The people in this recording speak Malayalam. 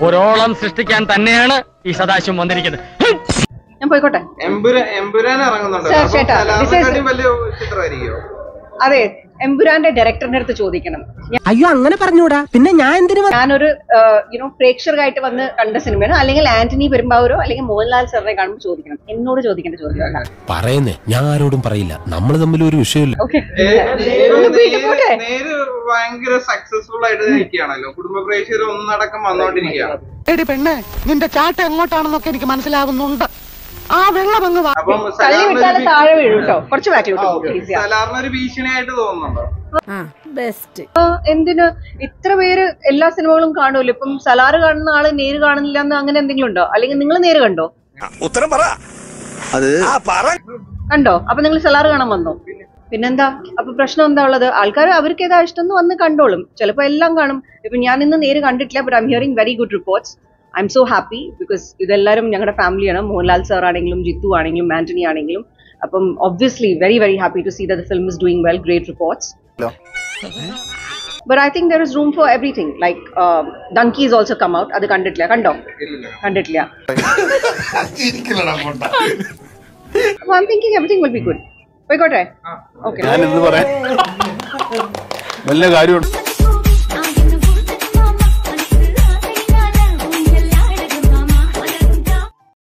ഒരോളം സൃഷ്ടിക്കാൻ തന്നെയാണ് ഈ സദാശിവം വന്നിരിക്കുന്നത്. ഞാൻ പോയിക്കോട്ടെ. അതെ, എമ്പുരാന്റെ ഡയറക്ടറിന്റെ അടുത്ത് ചോദിക്കണം. അയ്യോ അങ്ങനെ പറഞ്ഞൂടാ, പിന്നെ ഞാൻ എന്തിനു? ഞാനൊരു പ്രേക്ഷകരായിട്ട് വന്ന് കണ്ട സിനിമയാണ്. അല്ലെങ്കിൽ ആന്റണി പെരുമ്പാവൂരോ അല്ലെങ്കിൽ മോഹൻലാൽ സാറിനെ കാണുമ്പോൾ ചോദിക്കണം. എന്നോട് ചോദിക്കേണ്ട ചോദ്യമല്ല. പറയുന്നേ ഞാൻ ആരോടും പറയില്ല, നമ്മൾ തമ്മിൽ ഒരു വിഷയമില്ല. ഭയങ്കര സക്സസ്ഫുൾ ആയിട്ട് നിൽക്കുകയാണല്ലോ, കുടുംബ പ്രേക്ഷകർ ഒന്നടക്കം വന്നോണ്ടിരിക്കുകയാണ്. എടി പെണ്ണെ, നിന്റെ ചാട്ട എങ്ങോട്ടാണെന്നൊക്കെ എനിക്ക് മനസ്സിലാവുന്നുണ്ട്. ആ വെള്ളം അങ്ങ് താഴെ വീഴും കേട്ടോ, കുറച്ച് സലാറിനൊരു ഭീഷണിയായിട്ട് തോന്നുന്നുണ്ടോ? എന്തിന് ഇത്ര പേര് എല്ലാ സിനിമകളും കാണുമല്ലോ. ഇപ്പം സലാറ് കാണുന്ന ആള് നേര് കാണുന്നില്ല എന്ന് അങ്ങനെ എന്തെങ്കിലും ഉണ്ടോ? അല്ലെങ്കിൽ നിങ്ങൾ നേര് കണ്ടോ? ഉത്തരം പറ. കണ്ടോ? അപ്പൊ നിങ്ങൾ സലാറ് കാണാൻ വന്നോ? പിന്നെന്താ? അപ്പൊ പ്രശ്നം എന്താ ഉള്ളത്? ആൾക്കാർ അവർക്ക് ഏതാ ഇഷ്ടം എന്ന് വന്ന് കണ്ടോളും. ചിലപ്പോ എല്ലാം കാണും. ഇപ്പൊ ഞാൻ ഇന്ന് നേര് കണ്ടിട്ടില്ല, but I am hearing very good reports. I am so happy because ഇതെല്ലാവരും ഞങ്ങളുടെ ഫാമിലിയാണ്. മോഹൻലാൽ സാർ ആണെങ്കിലും ജിത്തു ആണെങ്കിലും ആന്റണി ആണെങ്കിലും. അപ്പം obviously very very happy to see that the film is doing well, great reports. But I think there is room for everything. Like Donkey is also come out. Adu kandittilla, kando? Kandittilla. So I'm thinking everything will be good. Boycott, right? Okay. ഞാൻ എന്ത് പറയാൻ വല്ല കാര്യമുണ്ട്?